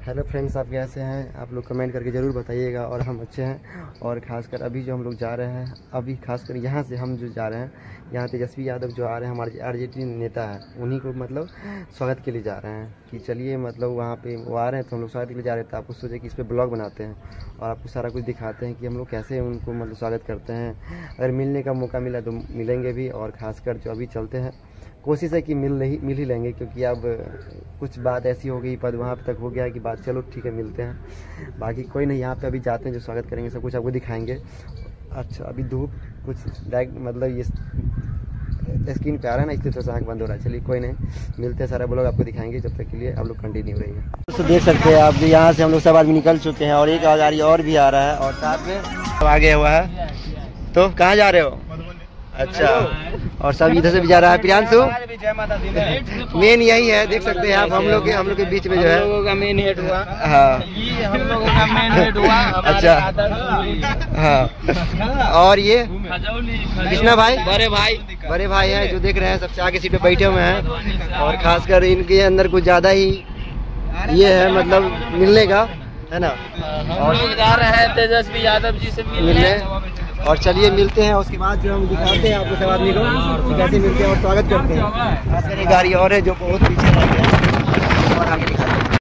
Hello friends, आप कैसे हैं? आप लोग कमेंट करके ज़रूर बताइएगा। और हम अच्छे हैं। और ख़ासकर अभी जो हम लोग जा रहे हैं, अभी खासकर यहाँ से हम जो जा रहे हैं, यहाँ तेजस्वी यादव जो आ रहे हैं, हमारे आरजेडी नेता है, उन्हीं को मतलब स्वागत के लिए जा रहे हैं कि चलिए मतलब वहाँ पे वो आ रहे हैं तो हम लोग स्वागत के लिए जा रहे थे। आपको सोचे कि इस पर ब्लॉग बनाते हैं और आपको सारा कुछ दिखाते हैं कि हम लोग कैसे उनको मतलब स्वागत करते हैं। अगर मिलने का मौका मिला तो मिलेंगे भी, और ख़ासकर जो अभी चलते हैं कोशिश है कि मिल ही लेंगे, क्योंकि अब कुछ बात ऐसी हो गई, पद वहाँ तक हो गया कि बात चलो ठीक है मिलते हैं। बाकी कोई नहीं, यहाँ पे अभी जाते हैं, जो स्वागत करेंगे सब कुछ आपको दिखाएंगे। अच्छा, अभी धूप कुछ डायरेक्ट मतलब ये स्क्रीन पे आ रहा है ना, इसलिए थोड़ा सा आँख बंद हो रहा है। चलिए कोई नहीं, मिलते हैं, सारा ब्लॉग आपको दिखाएंगे। जब तक के लिए आप लोग कंटिन्यू रहिए। दोस्तों देख सकते हैं आप, यहाँ से हम लोग सब आदमी निकल चुके हैं और एक गाड़ी और भी आ रहा है और साथ में सब आगे हुआ है। तो कहाँ जा रहे हो? अच्छा, और सब इधर से भी जा रहा है। प्रियांशु, मेन यही है, देख सकते हैं आप, हम लोग के बीच में जो है लोगों का मेन हेड हुआ। हाँ, हम लोगों का मेन हेड हुआ। अच्छा, हाँ। और ये कृष्णा भाई, बड़े भाई हैं जो देख रहे हैं, सबसे आगे सीट पे बैठे हुए हैं। और खासकर इनके अंदर कुछ ज्यादा ही ये है मतलब मिलने का, है ना। और जा रहे हैं तेजस्वी यादव जी से मिलने। और चलिए मिलते हैं, उसके बाद जो हम दिखाते हैं आपको सब आदमी को कि कैसे मिलते हैं और स्वागत करते हैं। खासकर एक गाड़ी और है जो बहुत पीछे रह गया, और आगे दिखाते हैं।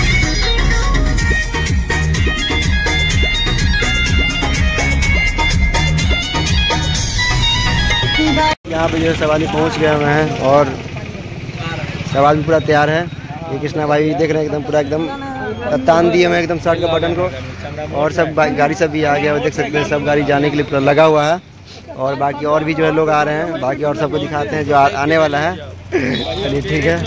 यहाँ पे जो सब आदमी पहुँच गए हुए हैं और सब आदमी पूरा तैयार है। ये कृष्णा भाई देख रहे हैं एकदम पूरा एकदम तान दिए हुए एकदम शर्ट का बटन को। और सब गाड़ी सब भी आ गया, देख सकते हैं सब गाड़ी जाने के लिए पूरा लगा हुआ है। और बाकी और भी जो है लोग आ रहे हैं, बाकी और सबको दिखाते हैं जो आने वाला है। चलिए ठीक है।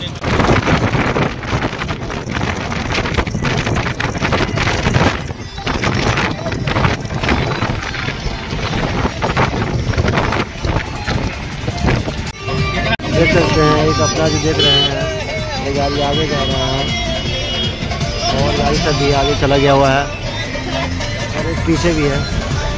देख सकते हैं एक अपना जो देख रहे हैं, ये गाड़ी आगे जा रहा है और गाड़ी सब भी आगे चला गया हुआ है और एक पीछे भी है।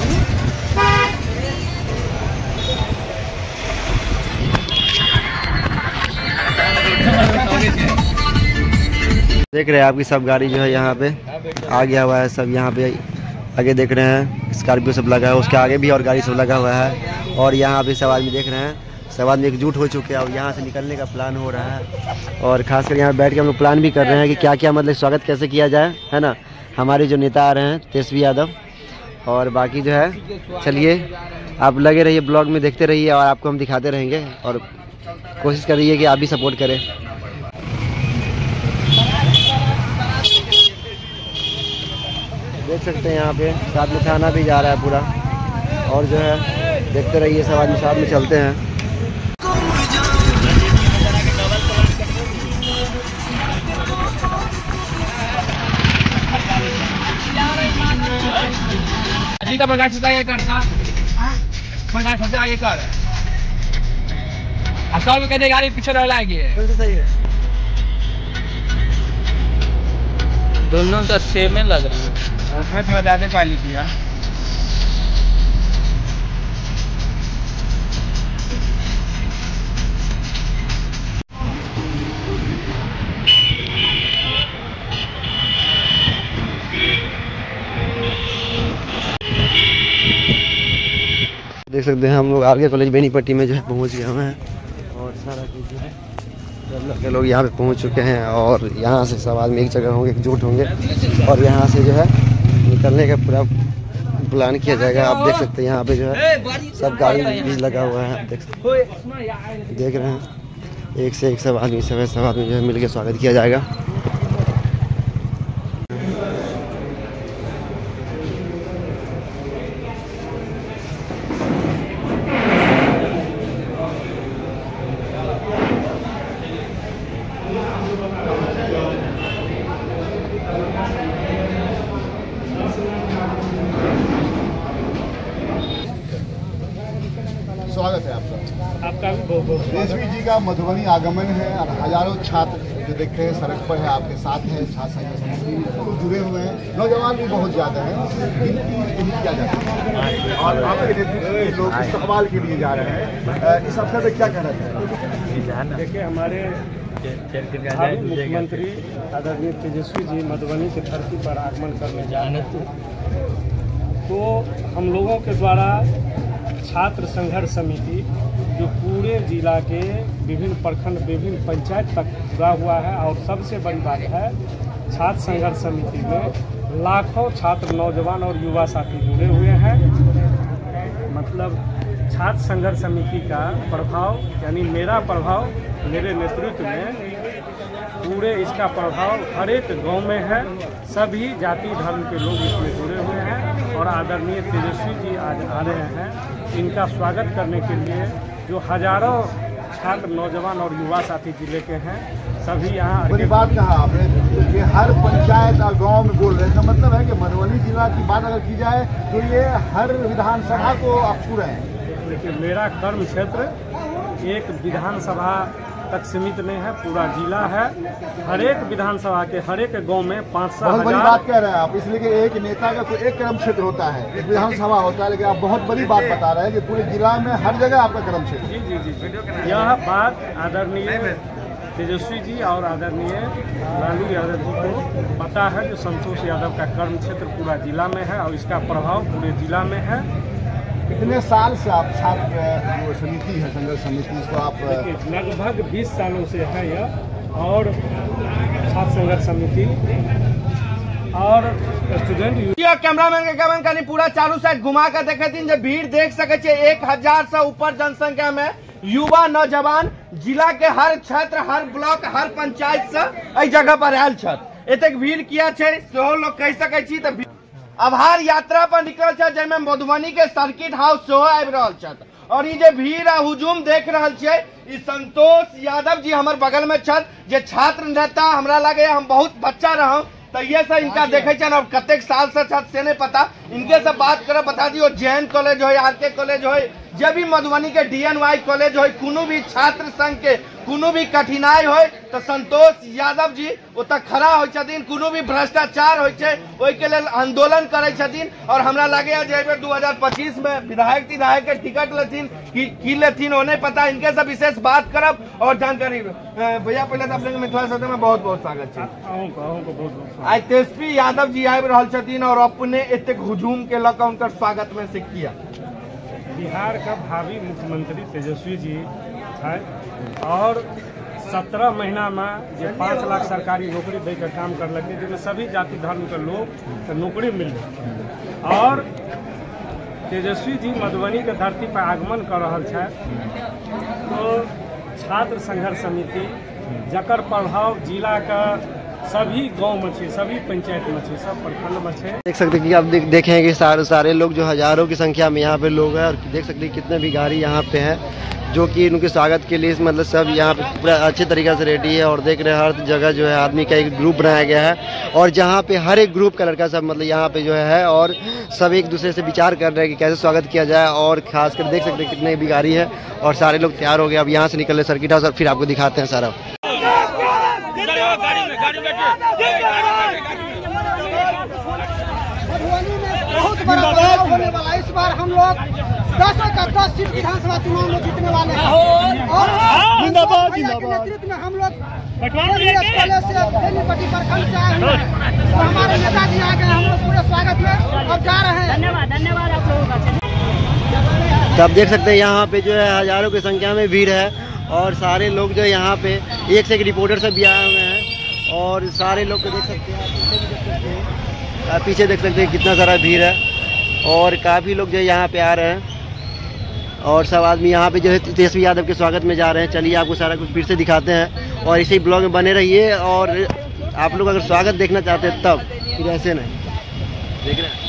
देख रहे हैं आपकी सब गाड़ी जो है यहाँ पे आ गया हुआ है। सब यहाँ पे आगे देख रहे हैं स्कॉर्पियो सब लगा है, उसके आगे भी और गाड़ी सब लगा हुआ है। और यहाँ पे सब आदमी देख रहे हैं, सब आदमी एकजुट हो चुके हैं और यहाँ से निकलने का प्लान हो रहा है। और खासकर यहाँ बैठ के हम लोग प्लान भी कर रहे हैं कि क्या क्या मतलब स्वागत कैसे किया जाए, है ना। हमारे जो नेता आ रहे हैं तेजस्वी यादव, और बाकी जो है चलिए आप लगे रहिए ब्लॉग में, देखते रहिए और आपको हम दिखाते रहेंगे। और कोशिश करिए कि आप भी सपोर्ट करें। देख सकते हैं यहाँ पे साथ में खाना भी जा रहा है पूरा। और जो है देखते रहिए, सब आदमी साथ में चलते हैं। गाड़ी पीछे सही है, दोनों तो सेम ही लग रहा है। उसमें थोड़ा ज़्यादा क्वालिटी है। देख सकते हैं हम लोग आगे कॉलेज बेनीपट्टी में जो है पहुंच गए हुए हैं। और सारा चीज़ जो है सब लोग यहाँ पे पहुंच चुके हैं और यहाँ से सब आदमी एक जगह होंगे, एकजुट होंगे और यहाँ से जो है निकलने का पूरा प्लान किया जाएगा। आप देख सकते हैं यहाँ पे जो है सब गाड़ी भी लगा हुआ है, आप देख रहे हैं एक से एक सब आदमी जो है मिल के स्वागत किया जाएगा। स्वागत है आपका भी। तेजस्वी जी का मधुबनी आगमन है और हजारों छात्र जो देख रहे हैं सड़क पर है, आपके साथ है, छात्र संघ जुड़े हुए हैं, नौजवान भी बहुत ज़्यादा हैं। किया जाता है और आपके नेतृत्व लोग इस्तेमाल के लिए जा रहे हैं। इस अवसर पर क्या कहना चाहेंगे? देखिए, हमारे भावी मुख्यमंत्री आदरणीय तेजस्वी जी मधुबनी की धरती पर आगमन करने जा रहे हैं, तो हम लोगों के द्वारा छात्र संघर्ष समिति जो पूरे जिला के विभिन्न प्रखंड विभिन्न पंचायत तक जुड़ा हुआ है, और सबसे बड़ी बात है छात्र संघर्ष समिति में लाखों छात्र नौजवान और युवा साथी जुड़े हुए हैं। मतलब छात्र संघर्ष समिति का प्रभाव यानी मेरा प्रभाव मेरे नेतृत्व में पूरे इसका प्रभाव हर एक गांव में है। सभी जाति धर्म के लोग इसमें जुड़े हुए हैं और आदरणीय तेजस्वी जी आज आ रहे हैं। इनका स्वागत करने के लिए जो हजारों छात्र नौजवान और युवा साथी जिले के हैं सभी यहाँ। बड़ी बात कहा आपने कि हर पंचायत और गांव में बोल रहे हैं, इसका मतलब है कि मधुबनी जिला की बात अगर की जाए तो ये हर विधानसभा को आप छू रहे हैं। लेकिन मेरा कर्म क्षेत्र एक विधानसभा तक सीमित नहीं है, पूरा जिला है। हर एक विधानसभा के हर एक गांव में 500 बहुत बड़ी बात कह रहे हैं आप, इसलिए कि एक नेता का कोई एक कर्म क्षेत्र होता है, एक विधानसभा होता है, लेकिन आप बहुत बड़ी बात बता रहे हैं कि पूरे जिला में हर जगह आपका कर्म क्षेत्र। जी जी जी, यह बात आदरणीय तेजस्वी जी और आदरणीय लालू यादव जी को पता है। जो संतोष यादव का कर्म क्षेत्र पूरा जिला में है और इसका प्रभाव पूरे जिला में है। कितने साल से आप छात्र जो समिति है संघर्ष समिति इसको आप? लगभग 20 सालों से है यह, और छात्र संघर्ष समिति और स्टूडेंट कैमरामैन के कैमरा कनी पूरा चालू साइड घुमा कर देखे थी, जब भीड़ देख सके 1000 से ऊपर जनसंख्या में युवा नौजवान जिला के हर क्षेत्र हर ब्लॉक हर पंचायत से एहि जगह पर आयल छथि। एतेक भीड़ किया छै सेहो लोग कहि सकै छी। तऽ आभार यात्रा पर निकल छथि, जाहिमे मधुबनी के सर्किट हाउस सेहो आबि रहल छथि। और ये जे भीड़ आ हुजूम देख रहल छियै, ई संतोष यादव जी हमर बगल में छथि, जे छात्र नेता हमरा लगे हम बहुत बच्चा रहूं तो ये से इनका देखे छन और कतेक साल से छथि से नहीं पता। इनके से बात करे बता दियो, जैन कॉलेज हो आरके कॉलेज हो, जब भी मधुबनी के DNY कॉलेज हो, कोनो भी छात्र संघ के कोनो भी कठिनाई हो तो संतोष यादव जी ओतऽ खड़ा होइ छथिन। कोनो भी भ्रष्टाचार होइ छै ओहि के लेल आंदोलन करै छथिन। और हमरा लगे जे 2025 में विधायक के टिकट लेथिन की लेथिन ओ नहीं पता। इनके से विशेष बात करब और जानकारी। भैया पहले तो अपने मिथिला सदन में बहुत बहुत स्वागत है। आज तेजस्वी यादव जी आबि रहल छथिन और अपने एतेक हुजूम के लऽ कऽ उनकर स्वागत में से किया। बिहार का भावी मुख्यमंत्री तेजस्वी जी है और 17 महीना में जो 5 लाख सरकारी नौकरी दे के काम कर लगे, जिसमें सभी जाति धर्म के लोग के नौकरी मिल रही। और तेजस्वी जी मधुबनी के धरती पर आगमन कर रहा है, तो छात्र संघर्ष समिति जकर प्रभाव जिला का सभी गांव में छे, सभी पंचायत में छे, सब प्रखंड में छे। देख सकते हैं कि आप देखें कि सारे लोग जो हजारों की संख्या में यहाँ पे लोग हैं, और देख सकते हैं कितने भी गाड़ी यहाँ पे हैं जो कि उनके स्वागत के लिए मतलब सब यहाँ पे पूरा अच्छे तरीके से रेडी है। और देख रहे हैं हर जगह जो है आदमी का एक ग्रुप बनाया गया है, और जहाँ पे हर एक ग्रुप का लड़का सब मतलब यहाँ पे जो है, और सब एक दूसरे से विचार कर रहे हैं कि कैसे स्वागत किया जाए। और खासकर देख सकते हैं कितने भी गाड़ी है और सारे लोग तैयार हो गए। अब यहाँ से निकल रहे सर्किट हाउस, और फिर आपको दिखाते हैं सारा। मधुबनी में बहुत बड़ा बदलाव होने वाला है। इस बार हम लोग 10 का 10 सीट विधानसभा चुनाव में जीतने वाले हैं। और भैया के नेतृत्व में हम लोग पहले से बेनीपट्टी प्रखंड से आए हुए हैं, तो हमारे नेताजी आ गए, हम लोग पूरे स्वागत में अब जा रहे हैं। धन्यवाद आप लोगों का। तो आप देख सकते हैं यहाँ पे जो है हजारों की संख्या में भीड़ है, और सारे लोग जो यहाँ पे एक से एक रिपोर्टर सब भी आए हुए हैं। और सारे लोग को देख सकते हैं, आप पीछे देख सकते हैं कितना सारा भीड़ है, और काफ़ी लोग जो यहाँ पे आ रहे हैं। और सब आदमी यहाँ पे जो है तेजस्वी यादव के स्वागत में जा रहे हैं। चलिए आपको सारा कुछ फिर से दिखाते हैं, और इसी ब्लॉग में बने रहिए। और आप लोग अगर स्वागत देखना चाहते हैं तब, फिर ऐसे नहीं देख रहे हैं।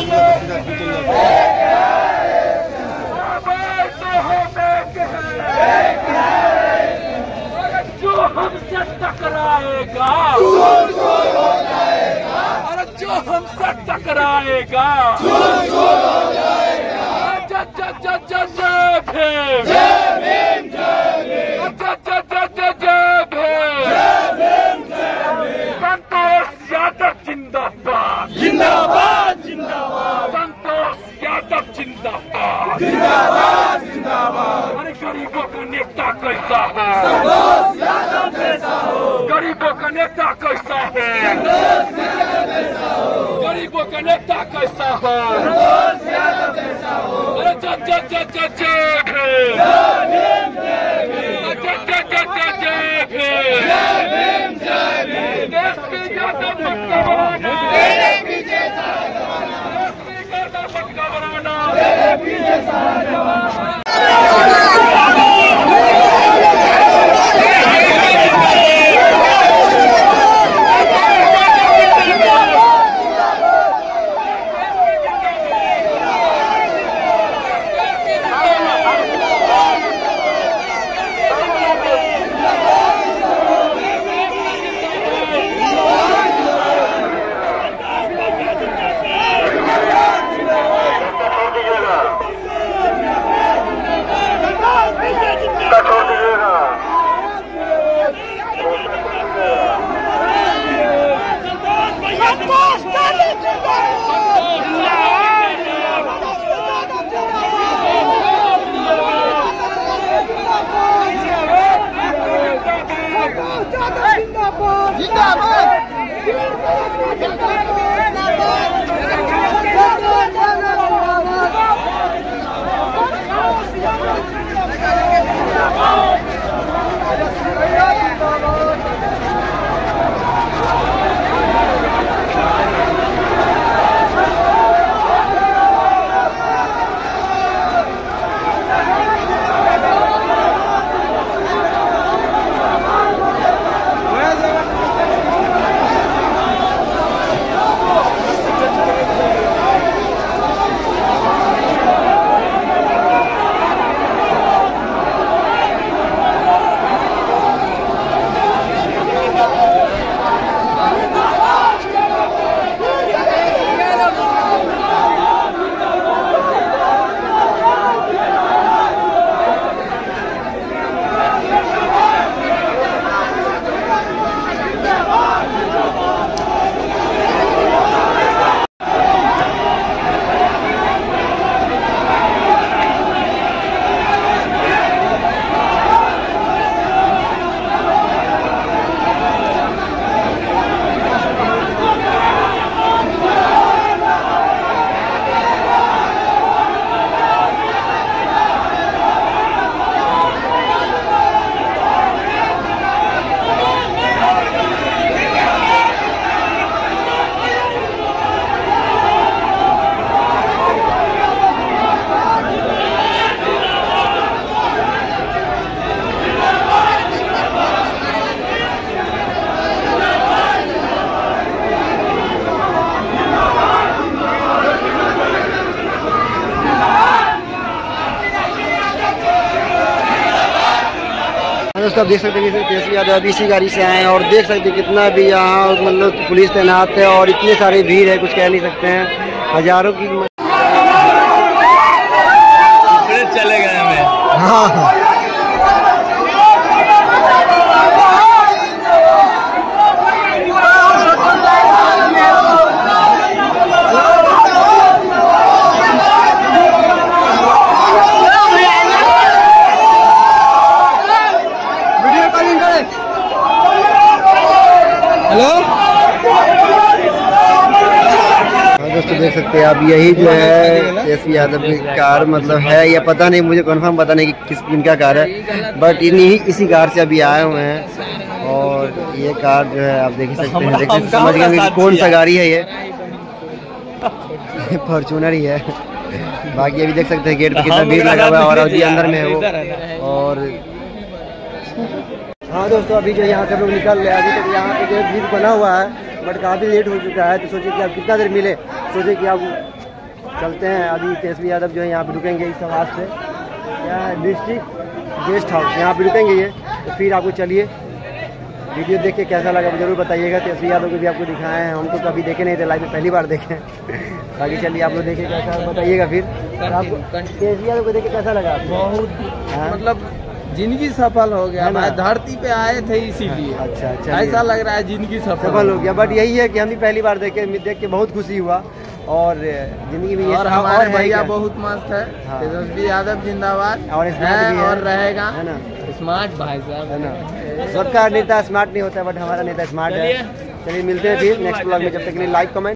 Hey! टकराएगा। संतोष यादव जिंदाबाद, जिंदाबाद, जिंदाबाद। संतोष यादव जिंदाबाद, जिंदाबाद, जिंदाबाद। अरे गरीबों का नेता कैसा है? संतोष यादव कैसा हो? गरीबों का नेता कैसा है? संतोष यादव कैसा हो? गरीबों का नेता कैसा है? संतोष यादव कैसा हो? अरे दोस्तों आप देख सकते हैं तेजस्वी यादव अभी इसी गाड़ी से आए हैं और देख सकते हैं कितना भी यहाँ मतलब पुलिस तैनात है और इतनी सारी भीड़ है, कुछ कह नहीं सकते हैं। हजारों की चले गए हमें। हाँ दोस्तों देख सकते हैं आप यही जो है तेजस्वी यादव की कार मतलब है या पता नहीं, मुझे कंफर्म पता नहीं कि किस इनका कार है, बट इसी कार से अभी आए हुए हैं। और ये कार जो है आप देख ही सकते हैं, देख समझ गए कि कौन सा गाड़ी है ये फॉर्चूनर ही है। बाकी अभी देख सकते हैं गेट पे कितना भीड़ लगा हुआ है और अभी अंदर में है वो। और हाँ दोस्तों अभी जो यहाँ से लोग निकल रहे हैं, अभी तक यहाँ पे जो भीड़ बना हुआ है बट काफ़ी लेट हो चुका है, तो सोचिए कि आप कितना देर मिले, सोचिए कि आप चलते हैं। अभी तेजस्वी यादव जो है यहाँ पे रुकेंगे इस आवास पे, क्या है डिस्ट्रिक्ट गेस्ट हाउस, यहाँ पे रुकेंगे ये, तो फिर आपको चलिए वीडियो देख के कैसा लगा जरूर बताइएगा। तेजस्वी यादव को भी आपको दिखाए हैं, हम तो कभी देखे नहीं थे, लाइव में पहली बार देखे। बाकी चलिए आप लोग देखे कैसा बताइएगा फिर। आपको तेजस्वी यादव को देख के कैसा लगा? बहुत मतलब जिंदगी सफल हो गया। मैं धरती पे आए थे इसीलिए। अच्छा ऐसा लग रहा है जिंदगी सफल हो गया। बट यही है कि हम भी पहली बार देख के बहुत खुशी हुआ और जिंदगी में और हमारे भैया बहुत मस्त है। तेजस्वी यादव जिंदाबाद और रहेगा, है ना। स्मार्ट भाई साहब है ना। सबका नेता स्मार्ट नहीं होता, बट हमारा नेता स्मार्ट है। चलिए मिलते हैं फिर नेक्स्ट ब्लॉग में, जब तक के लिए लाइक कमेंट